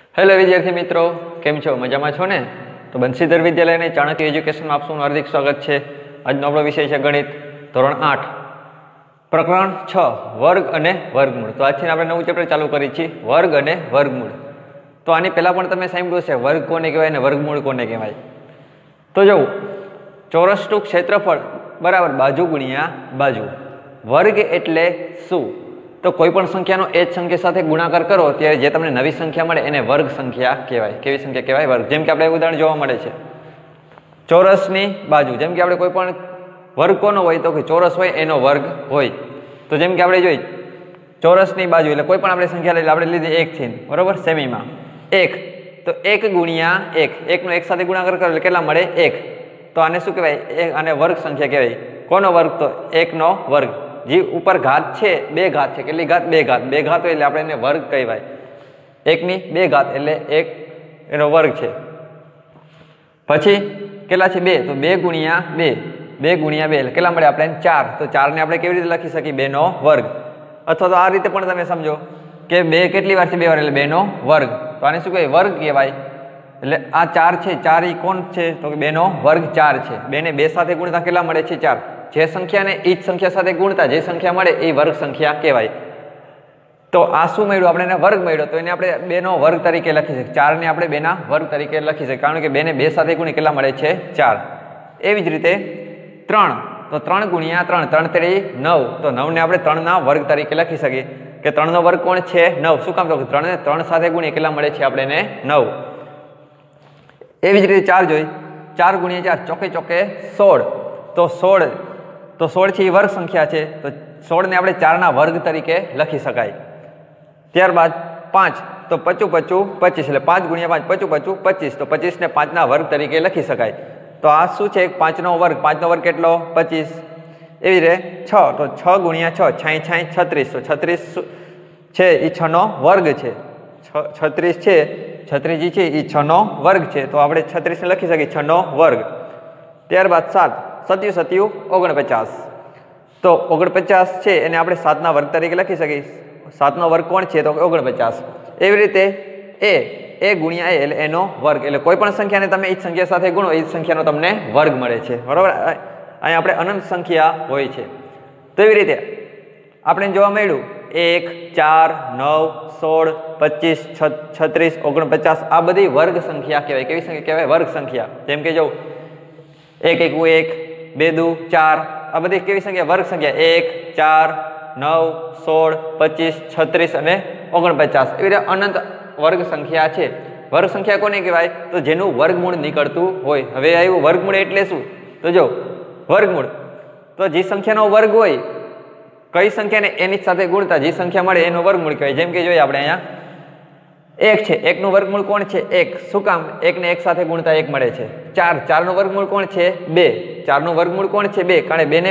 Hello વિદ્યાર્થી મિત્રો, કેમ છો? મજામાં છો ને? તો બંસીધર વિદ્યાલયને ચાણક્ય એજ્યુકેશનમાં આપનું હાર્દિક સ્વાગત છે. આજનો આપણો વિષય છે ગણિત, ધોરણ 8, પ્રકરણ 6, વર્ગ અને વર્ગમૂળ. તો આજથી આપણે નવું ચેપ્ટર ચાલુ કરી છીએ, વર્ગ અને વર્ગમૂળ. તો આની પહેલાં પણ તમે સાંભળ્યું છે વર્ગ કોને કહેવાય અને વર્ગમૂળ કોને કહેવાય. તો જો ચોરસનું ક્ષેત્રફળ બરાબર બાજુ ગુણ્યા બાજુ. વર્ગ એટલે શું? તો કોઈ પણ સંખ્યાનો એ જ સંખ્યા સાથે ગુણાકાર કરો ત્યારે જે તમને નવી સંખ્યા મળે એને વર્ગ સંખ્યા કહેવાય. કેવી સંખ્યા કહેવાય? વર્ગ. જેમ કે આપણે ઉદાહરણ જોવા મળે છે ચોરસની બાજુ. જેમ કે આપણે કોઈ પણ વર્ગ કોનો હોય તો કે ચોરસ હોય એનો વર્ગ હોય. તો જેમ કે આપણે જોઈ ચોરસની બાજુ એટલે કોઈ પણ આપણે સંખ્યા લઈ આપણે લીધી 1 થી, બરોબર, સેમીમાં 1. તો 1 ગુણ્યા 1, 1 નો 1 સાથે ગુણાકાર કરો એટલે કેટલા મળે? 1. તો આને શું કહેવાય? આને વર્ગ સંખ્યા કહેવાય. કોનો વર્ગ? તો 1 નો વર્ગ. જે ઉપર ઘાત છે 2 ઘાત છે. કેટલી ઘાત? 2 ઘાત. 2 ઘાત હોય એટલે આપણે એને વર્ગ કહેવાય. 1 ની 2 ઘાત એટલે 1 એનો વર્ગ છે. પછી કેટલા છે? 2. તો 2 ગુણ્યા 2, 2 ગુણ્યા 2 એટલે કેટલા મળે આપણે? 4. તો 4 ને આપણે કેવી રીતે લખી શકીએ? 2 નો વર્ગ. અથવા તો આ રીતે પણ તમે સમજો કે 2 કેટલી વાર છે? 2 વાર એટલે 2 નો વર્ગ. તો આને શું કહેવાય? વર્ગ કહેવાય. એટલે આ 4 છે, 4 ઈ કોણ છે? તો કે 2 નો વર્ગ 4 છે. 2 ને 2 સાથે ગુણતા કેટલા મળે છે? 4. જે સંખ્યાને એ જ સંખ્યા સાથે ગુણતા જે સંખ્યા મળે એ વર્ગ સંખ્યા કહેવાય. તો આ શું મળ્યું? આપણે એને વર્ગ મળ્યો તો એને આપણે 2 નો વર્ગ તરીકે લખી શકીએ. 4 ને આપણે 2 ના વર્ગ તરીકે લખી શકીએ, કારણ કે 2 ને 2 સાથે ગુણી કેટલા મળે છે? 4. એવી જ રીતે 3. તો 3 ગુણ્યા 3, 3 તેરી 9. તો 9 ને આપણે 3 ના વર્ગ તરીકે લખી શકીએ કે 3 નો વર્ગ કોણ છે? 9. શું કામ? તો 3 ને 3 સાથે ગુણીએ કેટલા મળે છે આપણે? 9. એવી જ રીતે 4 જોઈ, 4 ગુણ્યા 4, ચોકે ચોકે 16. તો 16 છે એ વર્ગ સંખ્યા છે. તો 16 ને આપણે 4 ના વર્ગ તરીકે લખી શકાય. ત્યારબાદ 5. તો 5 5 25 એટલે 5 ગુણ્યા 5, 5 5 25. તો 25 ને 5 ના વર્ગ તરીકે લખી શકાય. તો આ શું છે? 5 નો વર્ગ. 5 નો વર્ગ કેટલો? 25. એવી રીતે 6. તો 6 ગુણ્યા 6, 6 36. તો 36 છે એ 6 નો વર્ગ છે. 36 છે, 36 જે છે એ 6 નો વર્ગ છે. તો આપણે 36 ને લખી શકીએ 6 નો વર્ગ. ત્યારબાદ 7. 7 7 49. તો 49 છે એને આપણે 7 ના વર્ગ તરીકે લખી શકીએ. 7 નો વર્ગ કોણ છે? તો 49. એવી રીતે a ગુણ્યા a એટલે એનો વર્ગ. એટલે કોઈ પણ સંખ્યાને તમે એ જ સંખ્યા સાથે ગુણો એ જ સંખ્યાનો તમને વર્ગ મળે છે, બરોબર. અહીંયા આપણે અનંત સંખ્યા હોય છે. તો એવી રીતે આપણે જોવા મળ્યું 1 4 9 16 25 36 49 આ બધી વર્ગ સંખ્યા કહેવાય. કેવી સંખ્યા કહેવાય? વર્ગ સંખ્યા. જેમ કે જો 1 1 1 2 2 4 આ બધી કેવી સંખ્યા? વર્ગ સંખ્યા. 1 4 9 16 25 36 અને 49 એવી રીતે અનંત વર્ગ સંખ્યા છે. વર્ગ સંખ્યા કોને કહેવાય? તો જેનું વર્ગમૂળ નીકળતું હોય. હવે આવ્યું વર્ગમૂળ એટલે શું? તો જો વર્ગમૂળ તો જે સંખ્યાનો વર્ગ હોય, કઈ સંખ્યાને એની સાથે ગુણતા જે સંખ્યા મળે એનું વર્ગમૂળ કહેવાય. જેમ કે જોઈએ આપણે અહીંયા 1 છે, 1 નું વર્ગમૂળ કોણ છે? 1. શું કામ? 1 ને 1 સાથે ગુણતા 1 મળે છે. 4, 4 નું વર્ગમૂળ કોણ છે? 2. 4 નું વર્ગમૂળ કોણ છે? 2. કારણ 2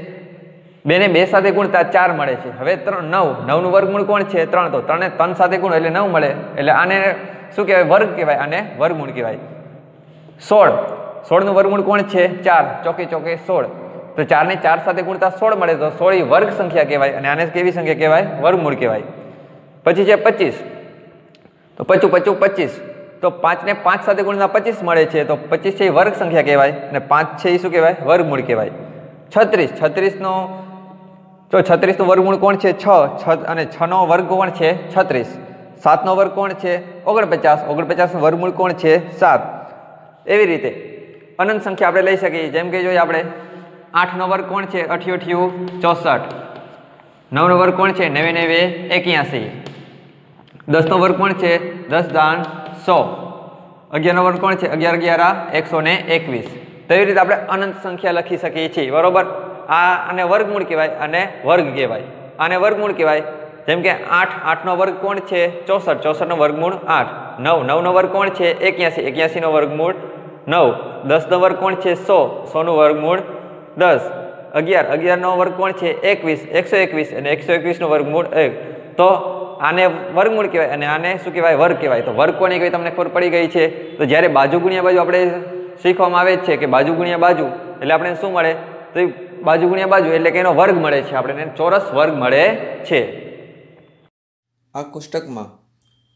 ને 2 સાથે ગુણતા 4 મળે છે. હવે 9, 9 નું વર્ગમૂળ કોણ છે? 3. તો 3 ને 3 સાથે ગુણો એટલે 9 મળે. એટલે આને શું કહેવાય? વર્ગ કહેવાય. આને વર્ગમૂળ કહેવાય. 16, 16 નું વર્ગમૂળ કોણ છે? 4. ચોકે ચોકે 16. તો 4 ને 4 સાથે ગુણતા 16 મળે. તો 16 એ વર્ગ સંખ્યા કહેવાય અને આને કેવી સંખ્યા કહેવાય? વર્ગમૂળ કહેવાય. પછી છે 25. તો 25 25 25. તો 5 ને 5 સાથે ગુણતા 25 મળે છે. તો 25 છે એ વર્ગ સંખ્યા કહેવાય અને 5 છે એ શું કહેવાય? વર્ગમૂળ કહેવાય. 36, 36 નો તો 36 નું વર્ગમૂળ કોણ છે? 6. અને 6 નો વર્ગ કોણ છે? 36. 7 નો વર્ગ કોણ છે? 49. 49 નું વર્ગમૂળ કોણ છે? 7. એવી રીતે અનંત સંખ્યા આપણે લઈ શકીએ. જેમ કે જોઈએ આપણે 8 નો વર્ગ કોણ છે? 88 64. 9 નો વર્ગ કોણ છે? 99 81. 10 નો વર્ગ કોણ છે? 10 દાન 100. 11 નો વર્ગ કોણ છે? 11 11 121. તો એવી રીતે આપણે અનંત સંખ્યા લખી શકીએ છીએ, બરોબર. આને વર્ગમૂળ કહેવાય અને વર્ગ કહેવાય. આને વર્ગમૂળ કહેવાય. જેમ કે 8, 8 નો વર્ગ કોણ છે? 64. 64 નો વર્ગમૂળ 8. 9, 9 નો વર્ગ કોણ છે? 81. 81 નો વર્ગમૂળ 9. 10 નો વર્ગ કોણ છે? 100. 100 નું વર્ગમૂળ 10. 11, 11 નો વર્ગ કોણ છે? 21. 121 અને 121 નું વર્ગમૂળ 1. તો આને વર્ગમૂળ કહેવાય અને આને શું કહેવાય? વર્ગ કહેવાય. તો વર્ગ કોને કહેવાય તમને ખબર પડી ગઈ છે. તો જ્યારે બાજુ ગુણ્યા બાજુ આપણે શીખવામાં આવે છે કે બાજુ ગુણ્યા બાજુ એટલે આપણે શું મળે? તો બાજુ ગુણ્યા બાજુ એટલે કે એનો વર્ગ મળે છે. આપણે ચોરસ વર્ગ મળે છે. આ કોષ્ટકમાં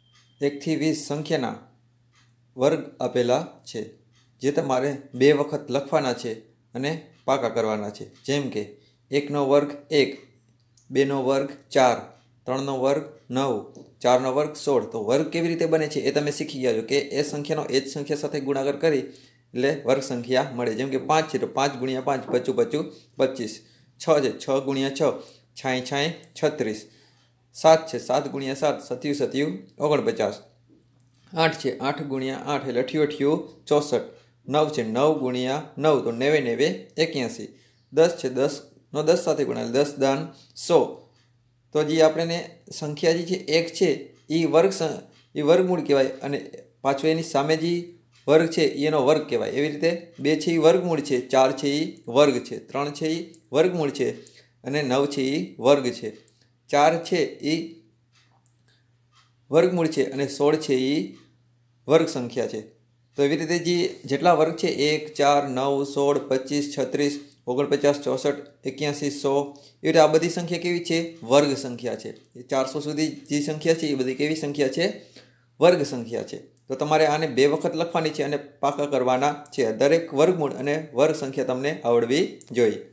1થી 20 સંખ્યાના વર્ગ આપેલા છે, જે તમારે 2 વખત લખવાના છે અને પાકા કરવાના છે. જેમ કે 1નો વર્ગ 1, 2નો વર્ગ 4, 3નો વર્ગ 9, 4નો વર્ગ 16. તો વર્ગ કેવી રીતે બને છે એ તમે શીખી ગયા છો કે એ સંખ્યાનો એ જ સંખ્યા સાથે ગુણાકાર કરી એટલે વર્ગ સંખ્યા મળે. જેમ કે 5 છે તો 5 ગુણ્યા 5 પચું પચું 25. 6 છે 6 ગુણ્યા 6 છાંય છાંય 36. 7 છે 7 ગુણ્યા 7 સત્યું સત્યું 49. 8 છે 8 ગુણ્યા 8 એટલે 88 64. 9 છે 9 ગુણ્યા 9 તો 90 81. 10 છે 10નો 10 સાથે ગુણાય 10 દાન 100. તો જે આપણે સંખ્યા જે છે 1 છે એ વર્ગમૂળ કહેવાય અને પાછો એની સામે જે વર્ગ છે એનો વર્ગ કહેવાય. એવી રીતે 2 છે એ વર્ગમૂળ છે, 4 છે એ વર્ગ છે, 3 છે એ વર્ગમૂળ છે અને 9 છે એ વર્ગ છે. 4 છે એ વર્ગમૂળ છે અને 16 છે એ વર્ગ સંખ્યા છે. તો એવી રીતે જેટલા વર્ગ છે 1, 4, 9, 16, 25, 36, 49, 64, 81, 100 એ રીતે આ બધી સંખ્યા કેવી છે? વર્ગ સંખ્યા છે. એ 400 સુધી જે સંખ્યા છે એ બધી કેવી સંખ્યા છે? વર્ગ સંખ્યા છે. તો તમારે આને 2 વખત લખવાની છે અને પાકા કરવાના છે. દરેક વર્ગમૂળ અને વર્ગ સંખ્યા તમને આવડવી જોઈએ.